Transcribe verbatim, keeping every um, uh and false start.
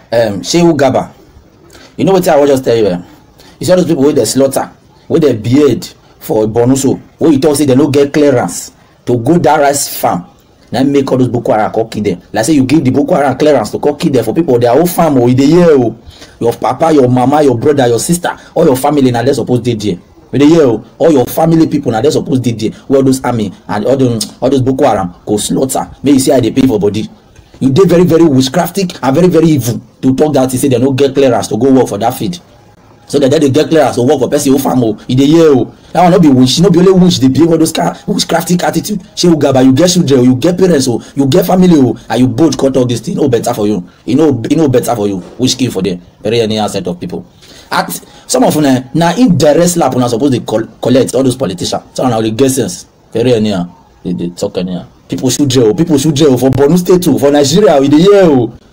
um Shehu Garba. You know what I will just tell you? Eh? You see all those people with the slaughter, with the beard for Bonuso, where you talk say they no get clearance to go that rice farm. Now make all those Boko Haram come kill them. Like say you give the Boko Haram clearance to come kill them for people their whole farm or in the year. Oh. Your papa, your mama, your brother, your sister, all your family now they supposed to do. With the year, all your family people now they supposed to do. Where those army and all those all those Boko Haram go slaughter. May you see how they pay for body. You did very very witchcraftic and very very evil to talk that you say they no get clearance to go work for that feed. So that they get clearance to work for person who farm oh in the year oh. That will not be wish, not be only wish they behave all those kind of witchcraftic attitude. Shehu Garba, you get children, you get parents oh, you get family oh, and you both cut off this thing. No better for you. You know, you know better for you. Which kill for them. Very any set of people. At some of them now indirect slap when I suppose they col collect all those politicians. Some now they get sense. Very any they they talk any. People should jail. People should jail for Borno State too, for Nigeria in the year oh.